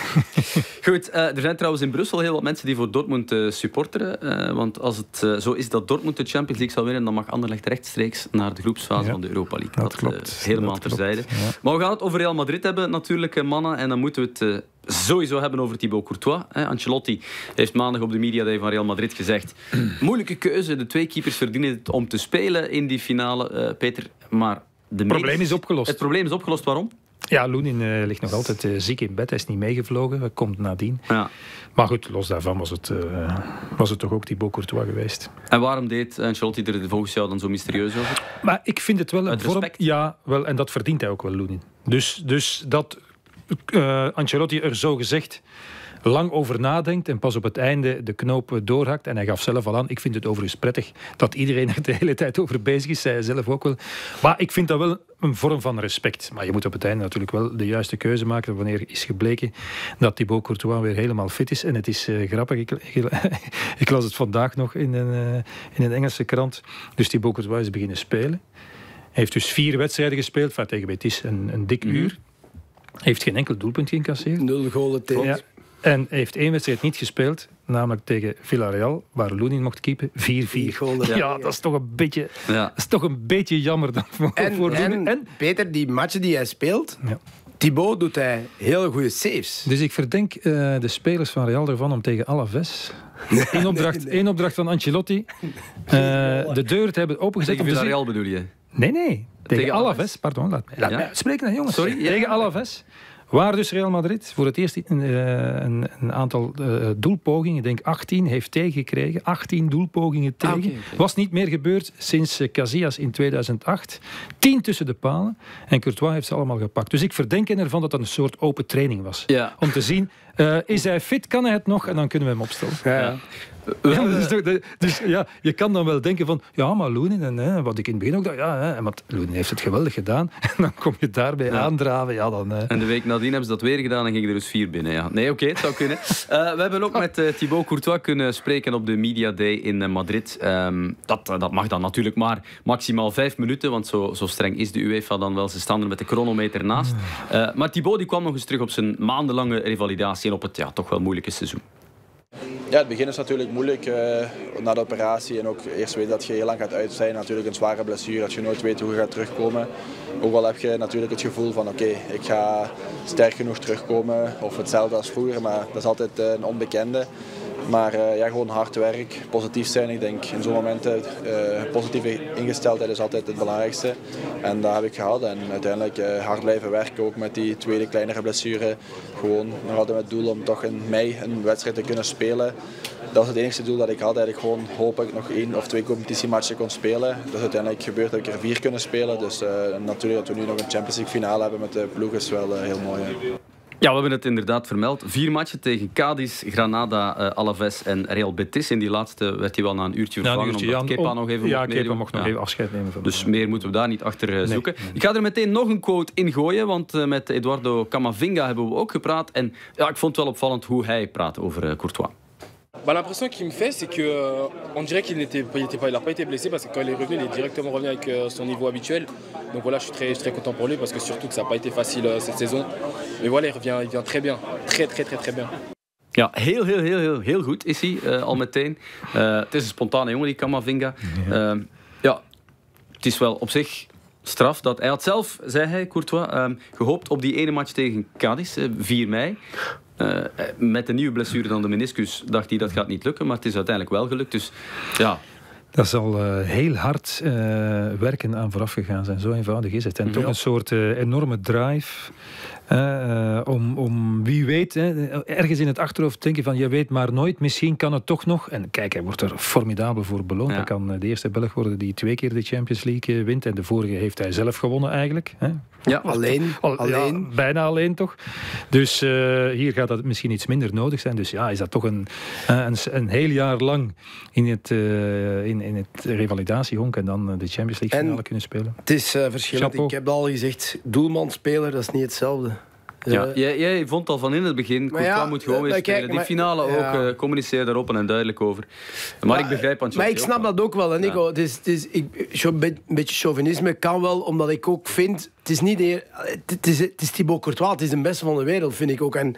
Goed, uh, er zijn trouwens in Brussel heel wat mensen die voor Dortmund uh, supporteren. Uh, want als het uh, zo is dat Dortmund de Champions League zal winnen, dan mag Anderlecht rechtstreeks naar de groepsfase ja, van de Europa League. Dat, dat klopt. Uh, helemaal dat terzijde. Klopt, ja. Maar we gaan het over Real Madrid hebben natuurlijk, uh, mannen. En dan moeten we het uh, sowieso hebben over Thibaut Courtois. Hè. Ancelotti heeft maandag op de Media Day van Real Madrid gezegd, moeilijke keuze, de twee keepers verdienen het om te spelen in die finale, uh, Peter. Maar de het probleem is opgelost. Het probleem is opgelost, waarom? Ja, Lunin uh, ligt nog altijd uh, ziek in bed. Hij is niet meegevlogen. Dat komt nadien. Ja. Maar goed, los daarvan was het, uh, was het toch ook Thibaut Courtois geweest. En waarom deed Ancelotti er volgens jou dan zo mysterieus over? Maar ik vind het wel een Uit vorm... respect? Ja, wel, en dat verdient hij ook wel, Lunin. Dus, dus dat uh, Ancelotti er zo gezegd lang over nadenkt en pas op het einde de knoop doorhakt. En hij gaf zelf al aan, ik vind het overigens prettig dat iedereen er de hele tijd over bezig is, zei hij zelf ook wel. Maar ik vind dat wel een vorm van respect. Maar je moet op het einde natuurlijk wel de juiste keuze maken wanneer is gebleken dat Thibaut Courtois weer helemaal fit is. En het is uh, grappig, ik, ik, ik las het vandaag nog in een, uh, in een Engelse krant. Dus Thibaut Courtois is beginnen spelen. Hij heeft dus vier wedstrijden gespeeld, enfin, tegen Betis een, een dik mm-hmm. uur. Heeft geen enkel doelpunt geïncasseerd. Nul golen tegen. Ja. En heeft één wedstrijd niet gespeeld, namelijk tegen Villarreal, waar Lunin mocht keepen, vier vier. Ja, ja, dat is toch een beetje, ja. dat is toch een beetje jammer dan voor, en, voor Lunin. En, en Peter, die matchen die hij speelt, ja. Thibaut doet hij heel goede saves. Dus ik verdenk uh, de spelers van Real ervan om tegen Alaves, één opdracht, nee, nee. één opdracht van Ancelotti, uh, de deur te hebben opengezet. Tegen Villarreal bedoel je? Nee, nee. Tegen, tegen Alaves, pardon. Laat, laat ja. mij spreken dan, jongens. Sorry, ja. Tegen Alaves. Waar dus Real Madrid voor het eerst een, een, een aantal uh, doelpogingen, ik denk achttien, heeft tegengekregen. achttien doelpogingen tegen. Ah, okay, okay. Was niet meer gebeurd sinds uh, Casillas in tweeduizend acht. tien tussen de palen. En Courtois heeft ze allemaal gepakt. Dus ik verdenk ervan dat dat een soort open training was. Ja. Om te zien, uh, is hij fit, kan hij het nog? En dan kunnen we hem opstellen. Ja, ja. Ja, dus, de, dus ja, je kan dan wel denken van, ja, maar Lunin, en hè, wat ik in het begin ook dacht, ja, hè, want Lunin heeft het geweldig gedaan. En dan kom je daarbij ja. aandraven. Ja, dan, hè. En de week nadien hebben ze dat weer gedaan en gingen er dus vier binnen. Ja. Nee, oké, okay, het zou kunnen. Uh, we hebben ook met uh, Thibaut Courtois kunnen spreken op de Media Day in uh, Madrid. Um, dat, uh, dat mag dan natuurlijk maar maximaal vijf minuten, want zo, zo streng is de UEFA dan wel. Ze staan er met de chronometer naast. Uh, maar Thibaut die kwam nog eens terug op zijn maandenlange revalidatie en op het ja, toch wel moeilijke seizoen. Ja, het begin is natuurlijk moeilijk uh, na de operatie en ook eerst weten dat je heel lang gaat uit zijn. Natuurlijk een zware blessure, dat je nooit weet hoe je gaat terugkomen. Ook al heb je natuurlijk het gevoel van oké, okay, ik ga sterk genoeg terugkomen of hetzelfde als vroeger, maar dat is altijd uh, een onbekende. Maar uh, ja, gewoon hard werk, positief zijn. Ik denk in zo'n momenten, uh, positieve ingesteldheid is altijd het belangrijkste. En dat heb ik gehad. En uiteindelijk uh, hard blijven werken, ook met die tweede kleinere blessure. Gewoon nog altijd met het doel om toch in mei een wedstrijd te kunnen spelen. Dat is het enige doel dat ik had. Eigenlijk gewoon hoop dat ik nog één of twee competitiematchen kon spelen. Dat is uiteindelijk gebeurd dat ik er vier kunnen spelen. Dus uh, natuurlijk dat we nu nog een Champions League finale hebben met de ploeg is wel uh, heel mooi. Hè. Ja, we hebben het inderdaad vermeld. Vier matchen tegen Cadiz, Granada, uh, Alaves en Real Betis. In die laatste werd hij wel na een uurtje vervangen, ja, een uurtje, omdat Kepa nog even ja, mocht Kepa mocht nog ja. even afscheid nemen van Dus meer moeten we daar niet achter uh, zoeken. Nee. Ik ga er meteen nog een quote in gooien, want uh, met Eduardo Camavinga hebben we ook gepraat. En ja, ik vond het wel opvallend hoe hij praat over uh, Courtois. Bah, l'impression qu'il me fait, c'est que euh, on dirait qu'il n'était, il était pas, il n'a pas été blessé parce que quand il est revenu, il est directement revenu avec euh, son niveau habituel. Donc voilà, je suis très, très content pour lui parce que surtout que ça n'a pas été facile euh, cette saison. Mais voilà, il revient, il vient très bien, très très très très bien. Ja, heel, heel, heel, heel, heel goed is hij uh, al meteen. Uh, het is een spontane jongen, die Camavinga. Uh, ja, het is wel op zich straf dat hij had zelf, zei hij, Courtois, um, gehoopt op die ene match tegen Cadiz, uh, vier mei. Uh, met een nieuwe blessure dan de meniscus dacht hij dat gaat niet lukken, maar het is uiteindelijk wel gelukt. Dus ja. Dat zal uh, heel hard uh, werken aan vooraf gegaan zijn. Zo eenvoudig is het. En ja. toch een soort uh, enorme drive. Uh, om, om wie weet, hè, ergens in het achterhoofd denken van je weet maar nooit, misschien kan het toch nog. En kijk, hij wordt er formidabel voor beloond. Ja. Hij kan de eerste Belg worden die twee keer de Champions League wint. En de vorige heeft hij zelf gewonnen eigenlijk. Hè. Ja, alleen. Al, alleen. Ja, bijna alleen toch. Dus uh, hier gaat dat misschien iets minder nodig zijn. Dus ja, is dat toch een, een, een heel jaar lang in het, uh, in, in het revalidatiehonk en dan de Champions League finale en kunnen spelen. Het is uh, verschillend. Chapeau. Ik heb al gezegd, doelman-speler, dat is niet hetzelfde. Ja, uh, jij, jij vond al van in het begin, Courtois ja, moet gewoon weer uh, spelen. Kijk, die finale maar, ook, ja. uh, communiceer daar open en duidelijk over. Maar, maar ik begrijp Ancelotti. Maar ik snap dat ook wel, hè, Nico. Ja. Het is, het is, ik, een beetje chauvinisme kan wel, omdat ik ook vind... Het is niet de, het is, het is Thibaut Courtois, het is de beste van de wereld, vind ik ook. En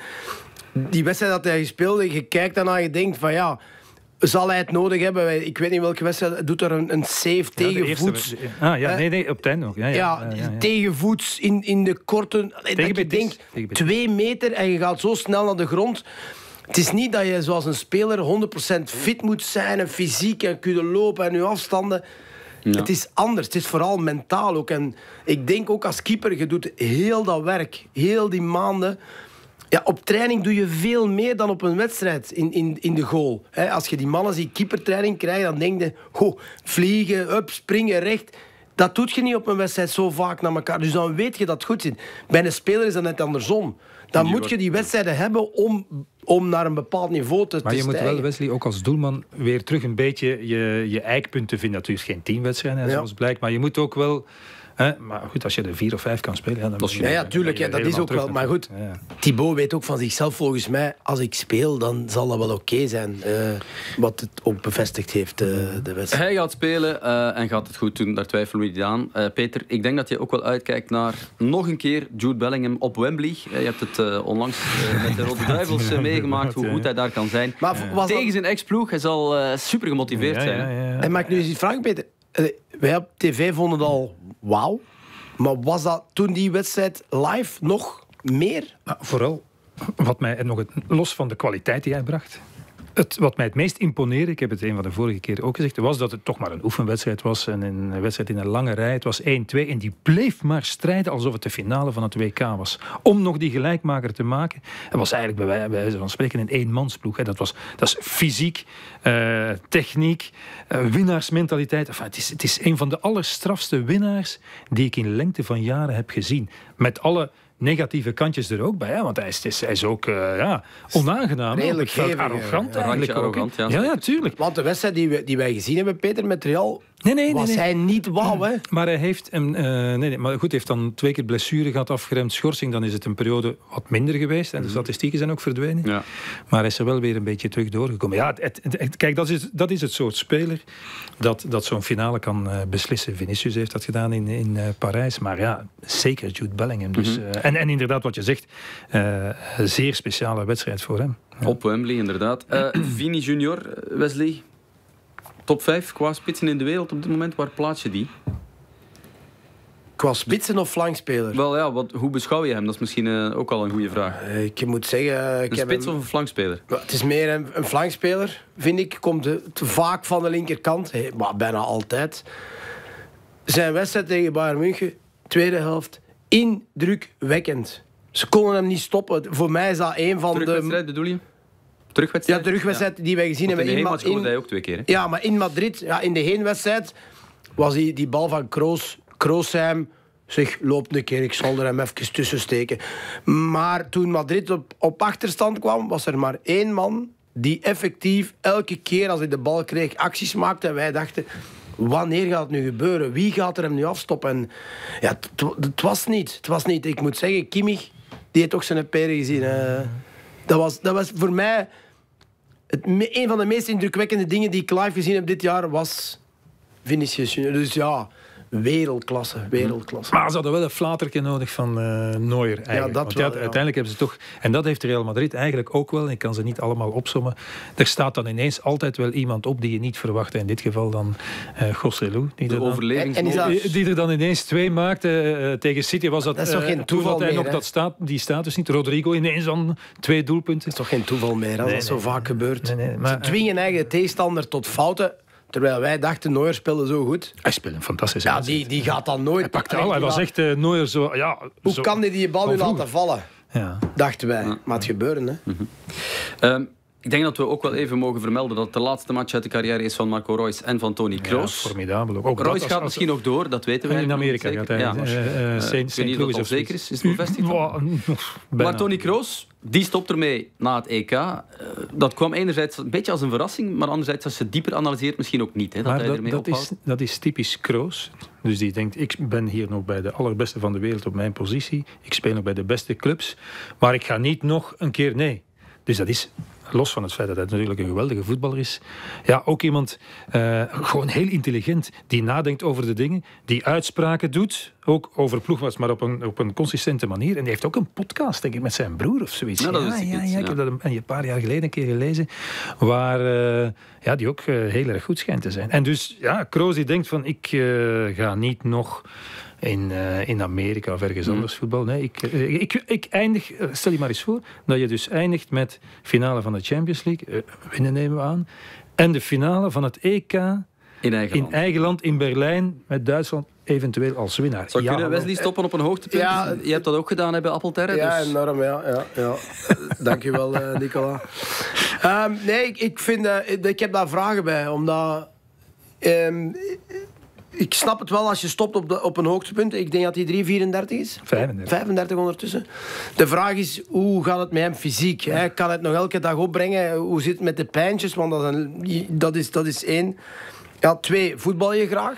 die wedstrijd dat hij gespeeld heeft, je kijkt daarna en je denkt van ja... Zal hij het nodig hebben? Ik weet niet welke wedstrijd. Doet er een, een save tegenvoets. Ja, ah, ja, nee, nee, op het einde nog. Ja, ja, ja, ja, ja, ja. Tegenvoets in, in de korte... Dat je denkt, twee meter en je gaat zo snel naar de grond. Het is niet dat je zoals een speler honderd procent fit moet zijn en fysiek en kunnen lopen en je afstanden. Ja. Het is anders. Het is vooral mentaal ook. En ik denk ook als keeper, je doet heel dat werk. Heel die maanden... Ja, op training doe je veel meer dan op een wedstrijd in, in, in de goal. He, als je die mannen die keepertraining krijgt, dan denk je... Oh, vliegen, up, springen, recht. Dat doet je niet op een wedstrijd zo vaak naar elkaar. Dus dan weet je dat het goed zit. Bij een speler is dat net andersom. Dan moet je die wedstrijden hebben om, om naar een bepaald niveau te, maar te je stijgen. moet wel, Wesley, ook als doelman weer terug een beetje je, je eikpunten vinden. Natuurlijk geen teamwedstrijden, ja. zoals blijkt. Maar je moet ook wel... He, maar goed, als je er vier of vijf kan spelen... Ja, dan ja, ja, tuurlijk, ja, dat is ook wel... Maar goed, ja. Thibaut weet ook van zichzelf volgens mij... Als ik speel, dan zal dat wel oké okay zijn. Uh, wat het ook bevestigd heeft, uh, de wedstrijd. Hij gaat spelen uh, en gaat het goed doen. Daar twijfelen we niet aan. Uh, Peter, ik denk dat je ook wel uitkijkt naar nog een keer Jude Bellingham op Wembley. Uh, je hebt het uh, onlangs uh, met de Rode Duivels uh, meegemaakt, hoe goed hij daar kan zijn. Maar was tegen dat... zijn ex-ploeg, hij zal uh, super gemotiveerd ja, ja, ja, ja. zijn. Hè? En mag ik nu eens iets vragen, Peter? Wij op tv vonden het al wauw. Maar was dat toen die wedstrijd live nog meer? Nou, vooral, wat mij nog het, los van de kwaliteit die hij bracht... Het, wat mij het meest imponeerde, ik heb het een van de vorige keer ook gezegd, was dat het toch maar een oefenwedstrijd was. En een wedstrijd in een lange rij. Het was één twee en die bleef maar strijden alsof het de finale van het W K was. Om nog die gelijkmaker te maken. Het was eigenlijk bij wijze van spreken een eenmansploeg. Hè. Dat, was, dat is fysiek, uh, techniek, uh, winnaarsmentaliteit. Enfin, het, is, het is een van de allerstrafste winnaars die ik in lengte van jaren heb gezien. Met alle... negatieve kantjes er ook bij, hè? Want hij is, hij is ook uh, ja, onaangenaam. Redelijk gevig, arrogant. Ja, eigenlijk arrogant, ja. Ja, ja, tuurlijk. Want de wedstrijd die, we, die wij gezien hebben, Peter, met Real... Nee, nee, was nee, nee. hij niet wauw, hè? Maar hij heeft, een, uh, nee, nee, maar goed, heeft dan twee keer blessure gehad, afgeremd, schorsing. Dan is het een periode wat minder geweest. En de statistieken zijn ook verdwenen. Ja. Maar hij is er wel weer een beetje terug doorgekomen. Ja, het, het, het, kijk, dat is, dat is het soort speler dat, dat zo'n finale kan uh, beslissen. Vinicius heeft dat gedaan in, in uh, Parijs. Maar ja, zeker Jude Bellingham. Dus, uh, en, en inderdaad, wat je zegt, uh, een zeer speciale wedstrijd voor hem. Ja. Op Wembley, inderdaad. Uh, Vini Junior, Wesley... Top vijf qua spitsen in de wereld op dit moment, waar plaats je die? Qua spitsen of flankspeler? Wel ja, wat, hoe beschouw je hem? Dat is misschien uh, ook al een goede vraag. Uh, ik moet zeggen... Uh, ik een heb spits hem... of een flankspeler? Het is meer een, een flankspeler, vind ik. Komt de, te vaak van de linkerkant. Hey, maar bijna altijd. Zijn wedstrijd tegen Bayern München, tweede helft, indrukwekkend. Ze konden hem niet stoppen. Voor mij is dat een van de... Terugwedstrijd bedoel je? Terugwedstrijd? Ja, terugwedstrijd ja. die wij gezien Want hebben. In de heenmatch scoorde hij ook twee keer. Hè? Ja, maar in Madrid, ja, in de heenwedstrijd, was die, die bal van Kroos, Kroosheim, zeg, loopt een keer, ik zal er hem even tussen steken. Maar toen Madrid op, op achterstand kwam, was er maar één man die effectief elke keer als hij de bal kreeg acties maakte. En wij dachten, wanneer gaat het nu gebeuren? Wie gaat er hem nu afstoppen? En ja, het, het was niet. Het was niet. Ik moet zeggen, Kimmich, die heeft toch zijn peren gezien. Uh, dat, was, dat was voor mij het, een van de meest indrukwekkende dingen die ik live gezien heb dit jaar was Vinicius Junior. Dus ja, wereldklasse, wereldklasse. Maar ze hadden wel een flatertje nodig van uh, Neuer eigenlijk. Ja, dat Want wel, ja, ja. uiteindelijk hebben ze toch... En dat heeft Real Madrid eigenlijk ook wel. Ik kan ze niet allemaal opsommen. Er staat dan ineens altijd wel iemand op die je niet verwachtte. In dit geval dan uh, Joselu. Die, de overlevingsmodus. Die, die er dan ineens twee maakte. Uh, tegen City was dat... Dat is toch geen uh, toeval toen had hij meer, nog hè? dat staat, die status niet. Rodrigo ineens dan twee doelpunten. Dat is toch geen toeval meer, als Nee, dat zo nee. vaak gebeurt. Nee, nee, maar, Ze dwingen eigen tegenstander tot fouten. Terwijl wij dachten, Neuer speelde zo goed. Hij speelde een fantastische Ja, wedstrijd. die, die gaat dan nooit... Hij pakte al. Hij was echt uh, Neuer zo... Ja, Hoe zo, kan hij die bal nu van laten vallen? Ja. Dachten wij. Maar het gebeuren, hè. Mm-hmm. Um, ik denk dat we ook wel even mogen vermelden dat het de laatste match uit de carrière is van Marco Reus en van Toni Kroos. Ja, formidabel. Ook, ook Reus dat gaat als, misschien nog door, dat weten we in eigenlijk Amerika nog gaat niet zeker. hij. Ja. Uh, uh, Saint, ik weet niet of dat al zeker is. Is het bevestigd? Maar Toni Kroos, die stopt ermee na het E K. Uh, dat kwam enerzijds een beetje als een verrassing, maar anderzijds als je dieper analyseert misschien ook niet. Hè, dat maar hij dat, ermee dat, ophoudt. is, dat is typisch Kroos. Dus die denkt, ik ben hier nog bij de allerbeste van de wereld op mijn positie. Ik speel nog bij de beste clubs. Maar ik ga niet nog een keer nee. Dus dat is... Los van het feit dat hij natuurlijk een geweldige voetballer is. Ja, ook iemand, uh, gewoon heel intelligent, die nadenkt over de dingen, die uitspraken doet, ook over ploegmaats, maar op een, op een consistente manier. En die heeft ook een podcast, denk ik, met zijn broer of zoiets. Ja, dat ja, is ja, iets, ja, ik ja. heb dat een, een paar jaar geleden een keer gelezen, waar uh, ja, die ook uh, heel erg goed schijnt te zijn. En dus, ja, Kroos die denkt van, ik uh, ga niet nog... In, uh, in Amerika of ergens anders voetbal. Nee, ik, uh, ik, ik eindig, uh, stel je maar eens voor, dat je dus eindigt met finale van de Champions League, uh, winnen nemen we aan, en de finale van het E K in eigen, in land. eigen land, in Berlijn, met Duitsland eventueel als winnaar. Zou ja, kunnen Wesley stoppen op een hoogtepunt? Ja, je hebt dat ook gedaan hè, bij Appelterre. Ja, dus... enorm, ja. ja, ja. Dank je wel, uh, Nicola. Um, nee, ik, ik, vind, uh, ik heb daar vragen bij, omdat... Um, Ik snap het wel als je stopt op, de, op een hoogtepunt. Ik denk dat hij drie vierendertig is. vijfendertig. vijfendertig ondertussen. De vraag is, hoe gaat het met hem fysiek? Hè? Kan hij het nog elke dag opbrengen? Hoe zit het met de pijntjes? Want dat is, een, dat is, dat is één. Ja, twee, voetbal je graag?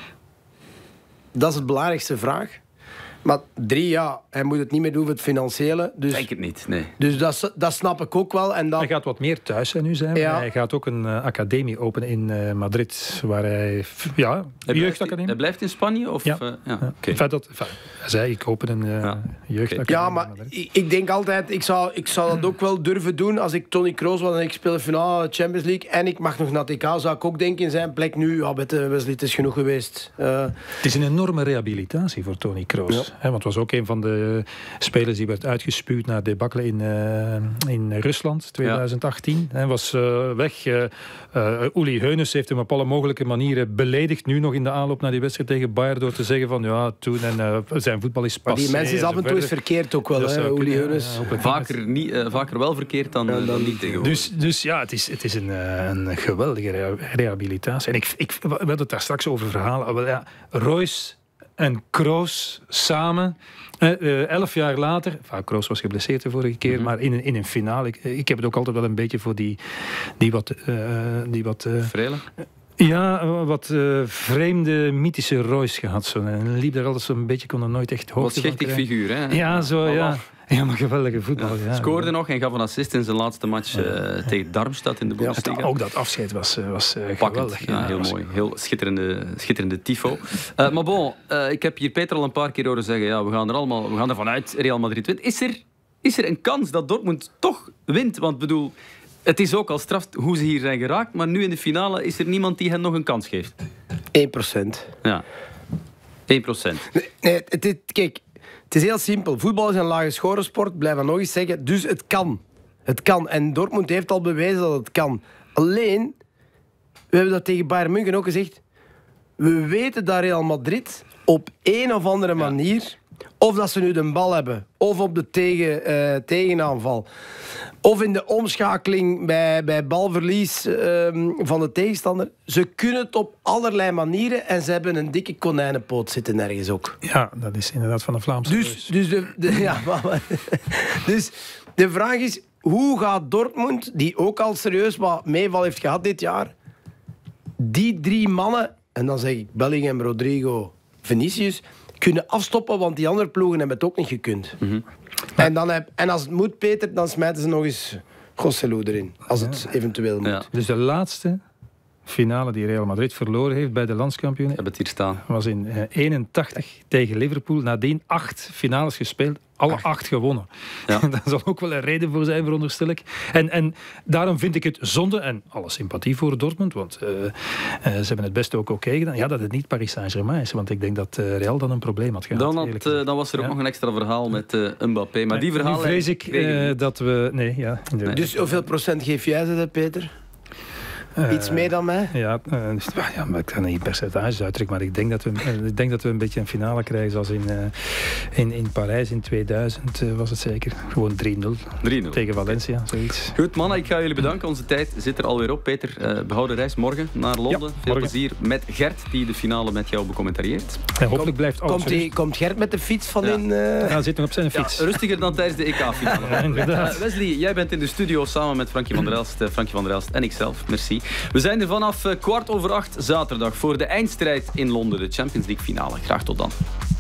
Dat is de belangrijkste vraag. Maar drie, ja, hij moet het niet meer doen voor het financiële. Dus, denk het niet, nee. Dus dat, dat snap ik ook wel. En dat... Hij gaat wat meer thuis zijn nu zijn. Ja. Hij gaat ook een uh, academie openen in uh, Madrid, waar hij... Ja, hij jeugdacademie. Hij blijft in Spanje? Of, ja. Uh, ja. ja. Okay. Enfin, dat, enfin, hij zei, ik open een uh, ja. jeugdacademie. Ja, maar ik, ik denk altijd, ik zou, ik zou dat ook wel durven doen als ik Toni Kroos was en ik speel de finale Champions League en ik mag nog naar het E K, zou ik ook denken in zijn plek nu, ja, met Wesley, het is genoeg geweest. Uh, het is een enorme rehabilitatie voor Toni Kroos. Ja. Hè, want het was ook een van de spelers die werd uitgespuwd na debacle in, uh, in Rusland twintig achttien. Hij was uh, weg. Uh, uh, Uli Hoeneß heeft hem op alle mogelijke manieren beledigd, nu nog in de aanloop naar die wedstrijd tegen Bayern, door te zeggen van ja, toen en uh, zijn voetbal is passé. Maar die mensen is af en toe is verkeerd ook wel, hè, Uli Hoeneß. Ja, vaker, niet, uh, vaker wel verkeerd dan, uh, dan niet tegenwoordig. Dus, dus ja, het is, het is een, uh, een geweldige rehabilitatie. En ik, ik, we hadden het daar straks over verhalen. Ja, Reus en Kroos samen... Uh, elf jaar later, enfin, Kroos was geblesseerd de vorige keer, mm-hmm. maar in een, in een finale. Ik, ik heb het ook altijd wel een beetje voor die, die wat... Uh, die wat uh, Vrele? Ja, wat uh, vreemde, mythische Reus gehad. Zo. En liep daar altijd zo'n beetje, kon er nooit echt hoogte van krijgen. Wat schichtig figuur, hè? Ja, zo, maar ja. Ja, maar geweldige voetbal. Ja, ja. Scoorde ja. nog en gaf een assist in zijn laatste match uh, ja. tegen Darmstadt in de Bundesliga. Ja, ook dat afscheid was, was uh, geweldig. Ja, heel mooi. Heel schitterende, schitterende tifo. Uh, maar bon, uh, ik heb hier Peter al een paar keer horen zeggen, ja, we gaan er allemaal, we gaan ervan uit, Real Madrid wint. Is er, is er een kans dat Dortmund toch wint? Want bedoel, het is ook al straf hoe ze hier zijn geraakt, maar nu in de finale is er niemand die hen nog een kans geeft. één procent. Ja, één procent. Nee, nee het, het, kijk... Het is heel simpel. Voetbal is een lage scoresport, blijf dat nog eens zeggen. Dus het kan. Het kan. En Dortmund heeft al bewezen dat het kan. Alleen, we hebben dat tegen Bayern München ook gezegd, we weten dat Real Madrid op een of andere manier, of dat ze nu de bal hebben, of op de tegen, uh, tegenaanval, of in de omschakeling bij, bij balverlies uh, van de tegenstander. Ze kunnen het op allerlei manieren en ze hebben een dikke konijnenpoot zitten ergens ook. Ja, dat is inderdaad van de Vlaamse dus, dus, de, de, ja, dus de vraag is, hoe gaat Dortmund, die ook al serieus wat meeval heeft gehad dit jaar, die drie mannen, en dan zeg ik Bellingham, Rodrigo, Vinicius, kunnen afstoppen, want die andere ploegen hebben het ook niet gekund. Mm-hmm. En, dan heb, en als het moet, Peter, dan smijten ze nog eens Joselu erin, als het ja. eventueel moet. Ja. Dus de laatste finale die Real Madrid verloren heeft bij de landskampioenen. Heb het hier staan. Was in uh, eenentachtig tegen Liverpool. Nadien acht finales gespeeld. Alle acht, acht gewonnen. Ja. Daar zal ook wel een reden voor zijn, veronderstel ik. En, en daarom vind ik het zonde, en alle sympathie voor Dortmund, want uh, uh, ze hebben het best ook oké gedaan, ja, dat het niet Paris Saint-Germain is. Want ik denk dat uh, Real dan een probleem had gehad. Dan, had, uh, dan was er ook ja. nog een extra verhaal met uh, Mbappé. Maar nee, die verhalen... Nu vrees ik uh, dat we... Nee, ja. Nee. Dus hoeveel procent geef jij ze dat, Peter? Uh, Iets meer dan mij? Ja, uh, ja, maar ik kan niet percentages uitdrukken, maar ik denk, dat we, uh, ik denk dat we een beetje een finale krijgen zoals in, uh, in, in Parijs in tweeduizend uh, was het zeker. Gewoon drie nul tegen Valencia, zoiets. Goed mannen, ik ga jullie bedanken. Onze tijd zit er alweer op. Peter, uh, behouden reis morgen naar Londen. Ja, Veel morgen. plezier met Gert, die de finale met jou becommentarieert. Ja, hopelijk blijft alles. Komt, die, komt Gert met de fiets van ja. in... Uh... Ja, hij zit nog op zijn fiets. Ja, rustiger dan tijdens de E K-finale. Ja, inderdaad. Uh, Wesley, jij bent in de studio samen met Frankie van der Elst, uh, Frankie van der Elst en ikzelf. Merci. We zijn er vanaf kwart over acht zaterdag voor de eindstrijd in Londen, de Champions League finale. Graag tot dan.